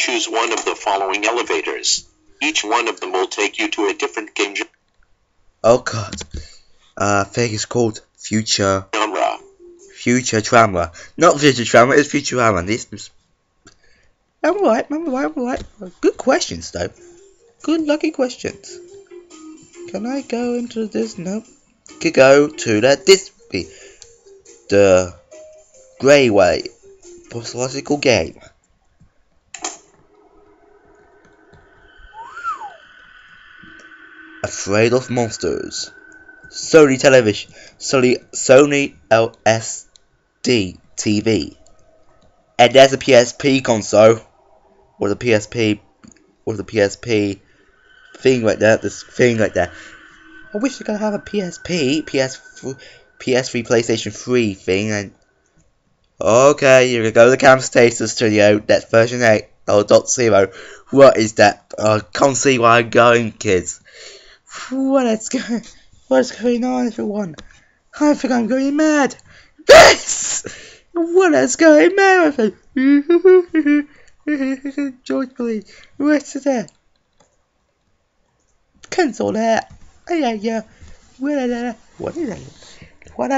Choose one of the following elevators. Each one of them will take you to a different game Oh god. I think it's called genre. Futurama. Not Futurama, it's Futurama. I'm alright. Good questions though. Good lucky questions. Can I go into this? Nope. Could go to the Grey Way psychological game. Afraid of Monsters. Sony Television. Sony LSD TV. And there's a PSP console. Or the PSP thing like that. This thing like that. I wish I could have a PSP, PS3, PlayStation 3 thing. And okay, you're gonna go to the Camtasia Studio. That's version 8. Oh, .0. What is that? I can't see where I'm going, kids. What's going on, everyone? I think I'm going mad. This! What is going mad with me? Joyfully, what's that? Cancel that. Yeah. What is that? What is that? What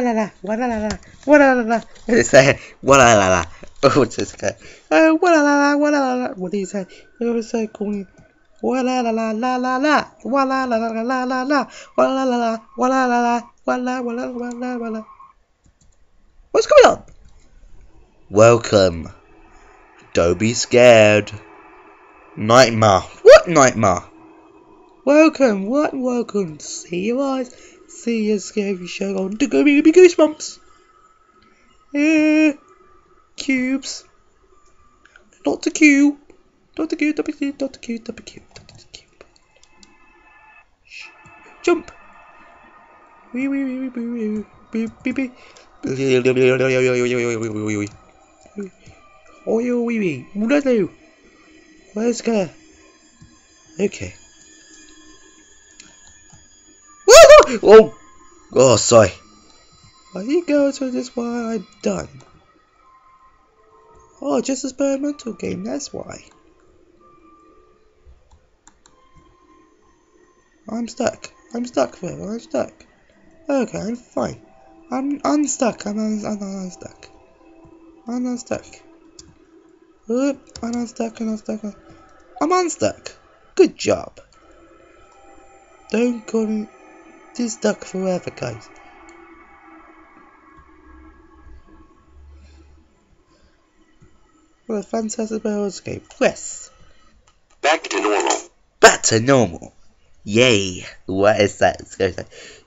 is that? Oh, just okay. What is that? It was so cool. What's going on? Welcome. Don't be scared. Nightmare. What nightmare? Welcome. What welcome? See your eyes. See your scary show on the Goosebumps. Cubes. Not the cube. Not the cube. Not the cube. Jump. Wee. Let's go. Okay. Oh, sorry. I didn't go to this while I'm done. Oh, just a experimental game, that's why. I'm stuck forever, I'm stuck. Okay, I'm fine. I'm unstuck, I'm unstuck. I'm unstuck. I'm unstuck. Good job. Don't call me stuck forever, guys. What a fantastic escape. Press. Back to normal. Back to normal. Yay. What is that? Let's go.